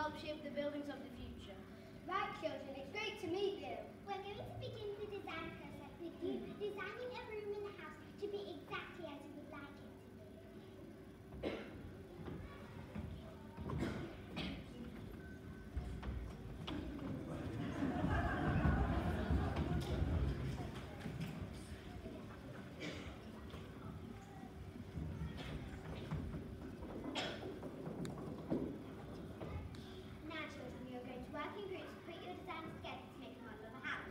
help shape the buildings of the future. Right, children, it's great to meet you. We're going to begin the design process with you, designing a room in the house to be exactly as you would like it to be. Now, children, you're going to work in groups to put your designs together to make a model of a house.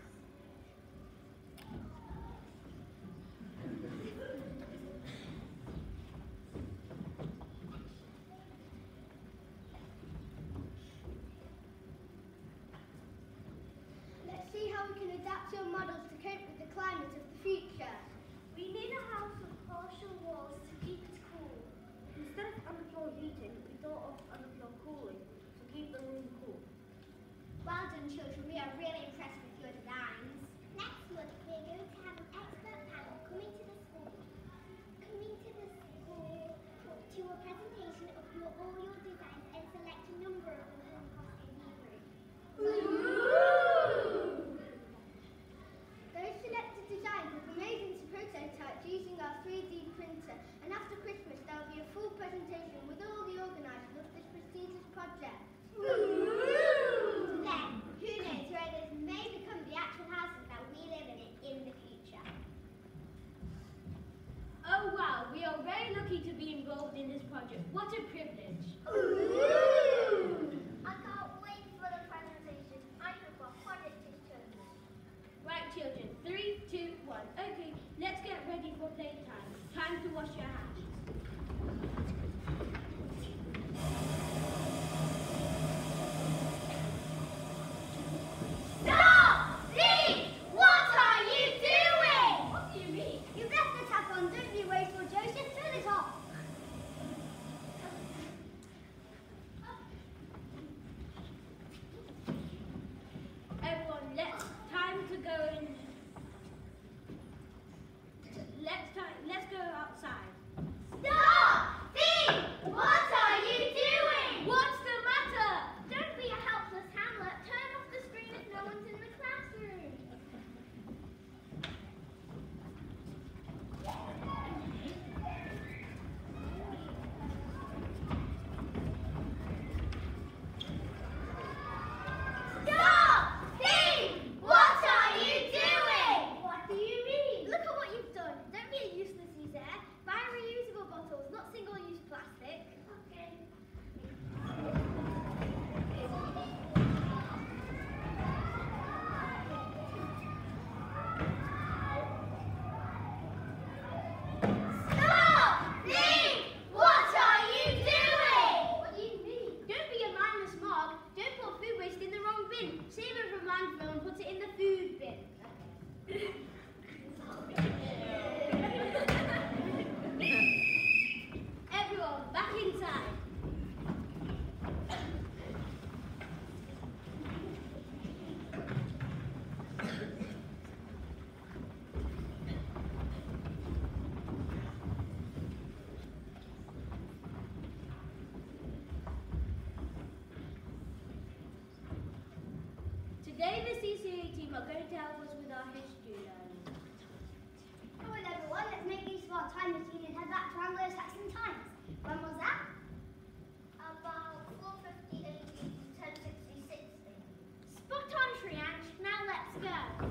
Let's see how we can adapt your models to cope with the climate of the future. We need a house with partial walls to keep it cool. Instead of underfloor heating, we thought of underfloor cooling to keep the room cool. Well done, children. We are really impressed with your designs. Next month, we're going to have an expert panel coming to the school to a presentation of all your designs and select a number of them from across Hebrew. Those selected designs will be made into prototypes using our 3D printer, and after Christmas there will be a full presentation with all the organisers of this prestigious project. Then, who knows where this may become the actual houses that we live in the future. Oh wow, we are very lucky to be involved in this project. What a privilege. I can't wait for the presentation. I know what project is chosen. Right, children, 3, 2, 1. Okay, let's get ready for playtime. Time to wash your hands. Stop! Please! What are you doing? What do you mean? You've left the tap on, don't be wasteful, Joseph. Turn it off. Everyone, time to go in. Let's go outside. Stop! Thief! What are you doing? What's the matter? Don't be a helpless Hamlet. Turn off the screen if no one's in the classroom. Stop! Thief! What are you doing? What do you mean? Look at what you've done. Don't be a useless user. Buy reusable bottles, not single-use plastic. Okay. Stop! Thief! What are you doing? What do you mean? Don't be a mindless mob. Don't put food waste in the wrong bin. Save it from landfill and put it in the food bin. Everyone, back inside. Today the CCA team are going to help us with our history learning. Come on, everyone, let's make use of our time machine and head back to Anglo-Saxon times. When was that? About 450 AD to 1060 60. Spot on, Triange. Now let's go.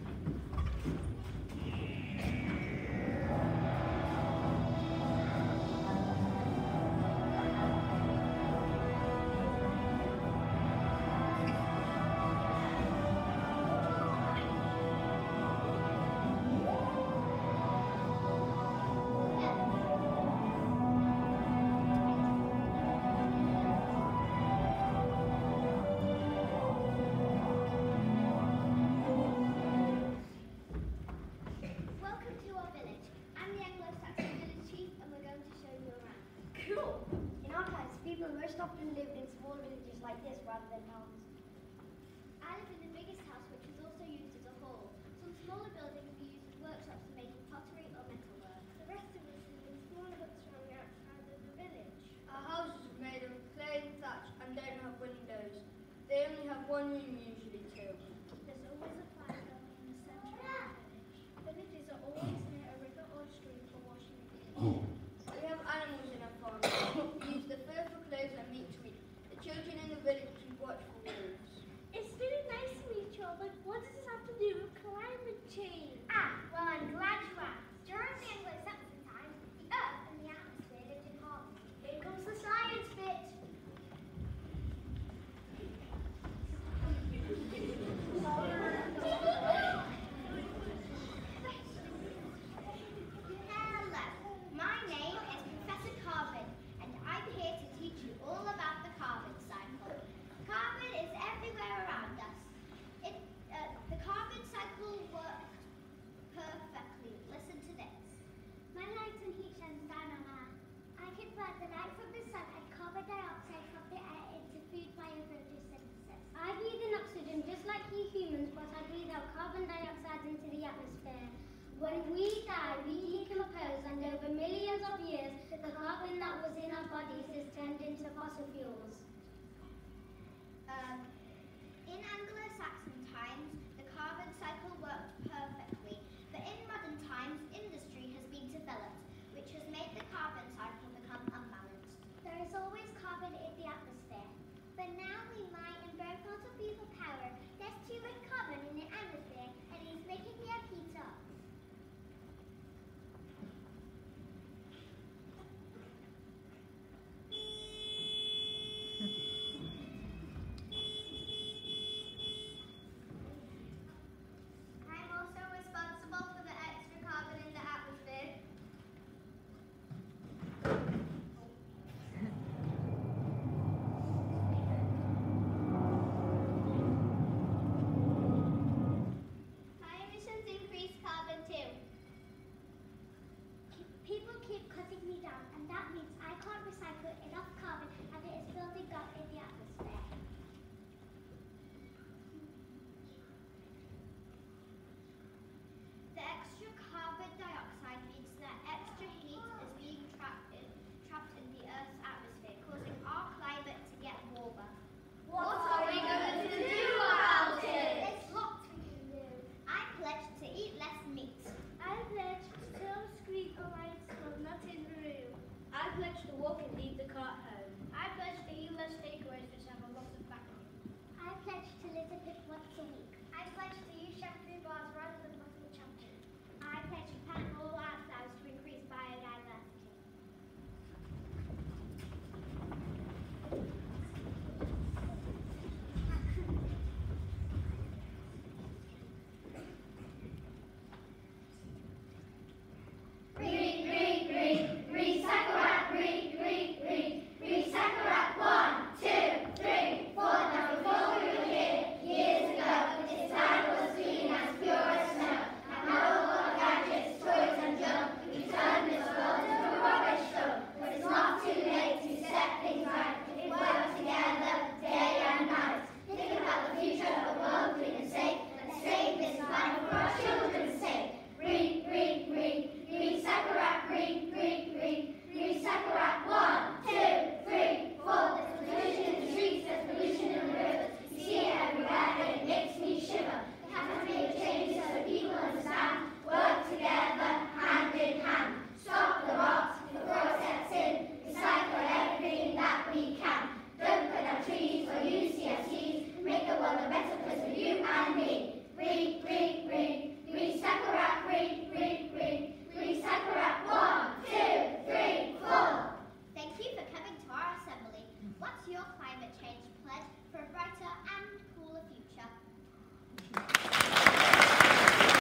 Welcome to our village. I'm the Anglo-Saxon village chief and we're going to show you around. Cool. In our times, people most often lived in small villages like this rather than towns. I live in the biggest house which is also used as a hall. Some smaller buildings we use as workshops for making pottery or metalwork. The rest of us live in smaller huts around the outside of the village. Our houses are made of clay and thatch and don't have windows. room usually too? There's always a fire going in the centre of the village. Villages are always near a river or stream for washing dishes. We have animals in our farm. We use the fur for clothes and meat to eat. The children in the village keep watch for wolves. It's really nice to meet you all, but what does this have to do with climate change? Well, I'm glad you asked. During the Anglo-Saxon times, the earth and the atmosphere lived in harmony. Here comes the science bit. Hello, my name is Professor Carbon, and I'm here to teach you all about the carbon cycle. Carbon is everywhere around us. The carbon cycle works perfectly. Listen to this. My light and heat shines down on Earth. I convert the light from the sun and carbon dioxide from the air into food via photosynthesis. I breathe in oxygen just like you humans, but I breathe out carbon dioxide into the atmosphere. When we die, we decompose, and over millions of years, the carbon that was in our bodies is turned into fossil fuels. In Anglo-Saxon times, the carbon cycle worked perfectly, but in modern times, industry has been developed, which has made the carbon cycle become unbalanced. There is always carbon in the atmosphere, but now we mine and burn fossil fuels for power. There's too much carbon in the atmosphere, and it's making the earth heat up. I'm also responsible for the extra carbon in the atmosphere. My emissions increase carbon too. People keep cutting me down, and that means I can't recycle enough carbon, and it is building up in the atmosphere. The extra carbon dioxide means that extra heat is being trapped in the Earth's atmosphere, causing our climate to get warmer. What are we going to do about it? There's lots we can do. I pledge to eat less meat. I pledge to still scream Alliance Club not in the room. I pledge to walk and leave the cart home.